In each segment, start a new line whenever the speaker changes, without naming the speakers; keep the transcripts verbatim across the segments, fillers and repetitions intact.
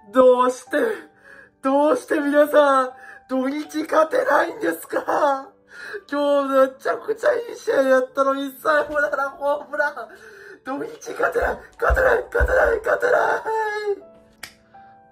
どうして、どうして皆さん、土日勝てないんですか？今日めちゃくちゃいい試合やったのに、最後だからホームラン。土日勝てない、勝てない、勝てない、勝てない。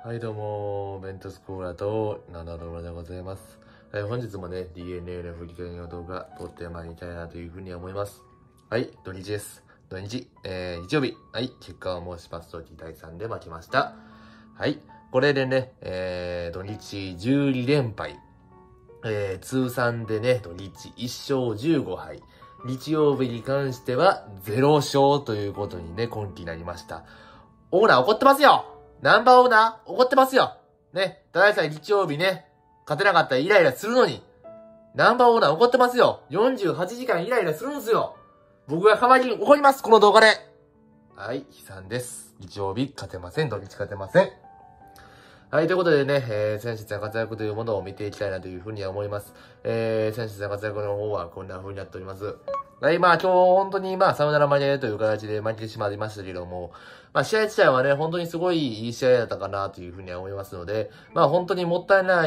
はい、どうも、メントスコーラと、ナナドラでございます。はい、本日もね、ディーエヌエー の振り返りの動画、撮ってまいりたいなというふうに思います。はい、土日です。土日、えー、日曜日。はい、結果を申しますと、だいさんで負けました。はい、これでね、えー、土日じゅうに連敗。えー、通算でね、土日いっしょうじゅうごはい。日曜日に関してはゼロしょうということにね、今期になりました。オーナー怒ってますよ！ナンバーオーナー怒ってますよ！ね、ただでさえ日曜日ね、勝てなかったらイライラするのに、ナンバーオーナー怒ってますよ！ よんじゅうはちじかんイライラするんですよ！僕が代わりに怒ります、この動画で！はい、悲惨です。日曜日勝てません、土日勝てません。はい、ということでね、えー、選手の活躍というものを見ていきたいなというふうには思います。えー、選手の活躍の方はこんな風になっております。はい、まあ今日本当にまあサヨナラ負けという形で負けてしまいましたけども、まあ試合自体はね、本当にすごいいい試合だったかなというふうには思いますので、まあ本当にもったいない、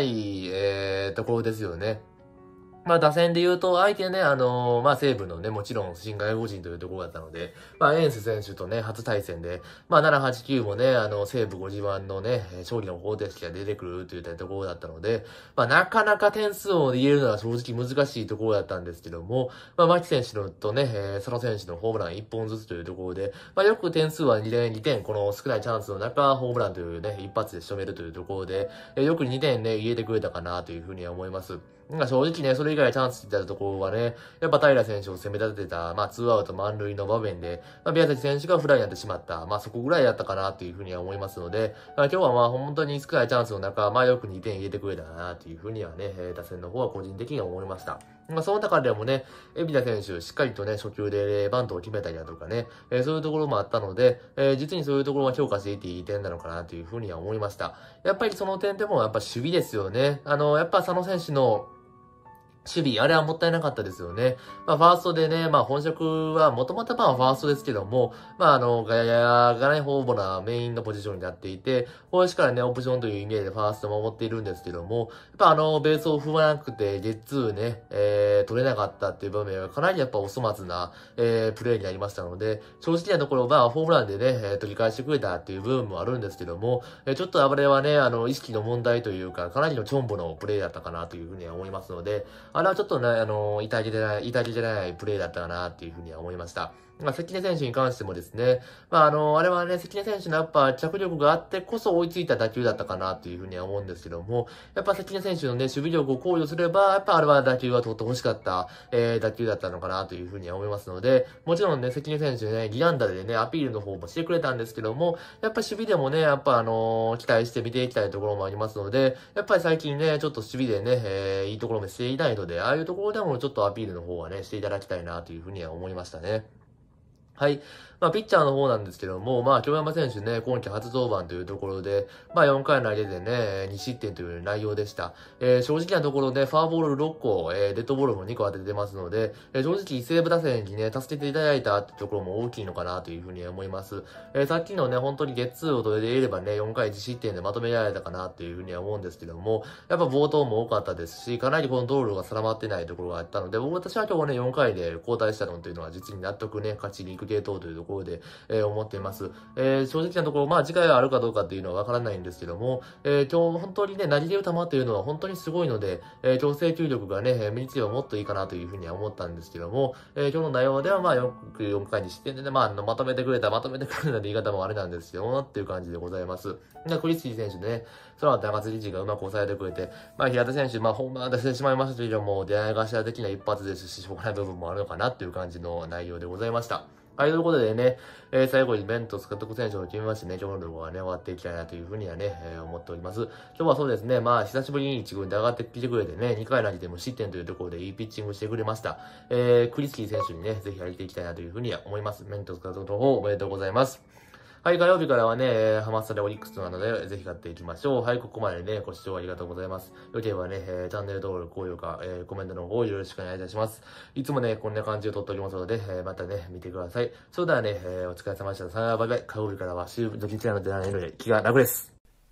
えー、ところですよね。まあ打線で言うと、相手ね、あのー、まあ西武のね、もちろん新外国人というところだったので、まあエンス選手とね、初対戦で、まあなな、はち、きゅうもね、あの、西武ごじばんのね、勝利の方程式が出てくるといったところだったので、まあなかなか点数を入れるのは正直難しいところだったんですけども、まあ牧選手のとね、えー、佐野選手のホームランいっぽんずつというところで、まあよく点数はにてん、にてん、この少ないチャンスの中、ホームランというね、一発で仕留めるというところで、えー、よくにてんね、入れてくれたかなというふうには思います。まあ正直ね、それ以外チャンスって言ったところはね、やっぱ平選手を攻め立てた、まあツーアウト満塁の場面で、まあ宮崎選手がフライになってしまった、まあそこぐらいだったかなっていうふうには思いますので、まあ今日はまあ本当に少ないチャンスの中、まあよくにてん入れてくれたなっていうふうにはね、打線の方は個人的には思いました。まあその中でもね、海老名選手、しっかりとね、初球でバントを決めたりだとかね、えー、そういうところもあったので、えー、実にそういうところは強化していっていい点なのかなというふうには思いました。やっぱりその点でもやっぱ守備ですよね。あの、やっぱ佐野選手の守備、あれはもったいなかったですよね。まあ、ファーストでね、まあ、本職は、もともとまあ、ファーストですけども、まあ、あの、外野がね、ほぼなメインのポジションになっていて、こしからね、オプションという意味でファーストも守っているんですけども、やっぱあの、ベースを踏まなくて、ゲッツーね、えー、取れなかったっていう場面は、かなりやっぱお粗末な、えー、プレーになりましたので、正直なところは、ホームランでね、えー、取り返してくれたっていう部分もあるんですけども、えー、ちょっとあれはね、あの、意識の問題というか、かなりのチョンボのプレーだったかなというふうには思いますので、あれはちょっとね、あの、痛気でない、痛気じゃないプレーだったかなっていうふうには思いました。まあ、関根選手に関してもですね、まあ、あの、あれはね、関根選手のやっぱ着力があってこそ追いついた打球だったかなっていうふうには思うんですけども、やっぱ関根選手のね、守備力を考慮すれば、やっぱあれは打球は取って欲しかった、えー、打球だったのかなというふうには思いますので、もちろんね、関根選手ね、ギアンダでね、アピールの方もしてくれたんですけども、やっぱ守備でもね、やっぱあのー、期待して見ていきたいところもありますので、やっぱり最近ね、ちょっと守備でね、えー、いいところもしていないので、ああいうところでもちょっとアピールの方はね、していただきたいなというふうには思いましたね。はい。まあ、ピッチャーの方なんですけども、まあ、京山選手ね、今季初登板というところで、まあ、よんかい投げてね、にしってんという内容でした。えー、正直なところね、ファーボールろっこ、えー、デッドボールもにこ当ててますので、えー、正直、西武打線にね、助けていただいたってところも大きいのかなというふうに思います。えー、さっきのね、本当にゲッツーを取れていればね、よんかいいちしってんでまとめられたかなっていうふうには思うんですけども、やっぱ冒頭も多かったですし、かなりコントロールが定まってないところがあったので、僕私は今日ね、よんかいで交代したのというのは実に納得ね、勝ちに行く系統というところで、えー、思っています。えー、正直なところ、まあ次回はあるかどうかっていうのはわからないんですけども、えー、今日本当にね、投げれる球っていうのは本当にすごいので、えー、今日制球力がね、身につけばもっといいかなというふうには思ったんですけども、えー、今日の内容ではまあよくよんかいにしてね、まあ、まとめてくれた、まとめてくれたって言い方もあれなんですけども、っていう感じでございます。で、クリスティ選手ね、その後中津理事がうまく抑えてくれて、まあ平田選手、まあホームラン出してしまいましたけども、出会い頭的な一発ですし、しょうがない部分もあるのかなっていう感じの内容でございました。はい、ということでね、えー、最後にベントス監督選手を決めましてね、今日の動画はね、終わっていきたいなというふうにはね、えー、思っております。今日はそうですね、まあ、久しぶりに一軍で上がってきてくれてね、にかい投げて無失点というところでいいピッチングしてくれました。えー、クリスキー選手にね、ぜひやりていきたいなというふうには思います。ベントス監督の方、おめでとうございます。はい、火曜日からはね、ハマスタでオリックスなので、ぜひ買っていきましょう。はい、ここまでね、ご視聴ありがとうございます。よければね、えー、チャンネル登録、高評価、えー、コメントの方よろしくお願いいたします。いつもね、こんな感じで撮っておりますので、えー、またね、見てください。それではね、えー、お疲れ様でした。さよなら、バイバイ。火曜日からは週、土日なのでないので気が楽です。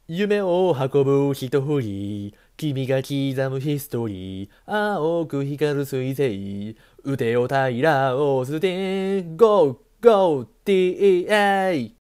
夢を運ぶ一人、君が刻むヒストリー、青く光る彗星、腕を平らを捨て、ゴーゴー ティーエー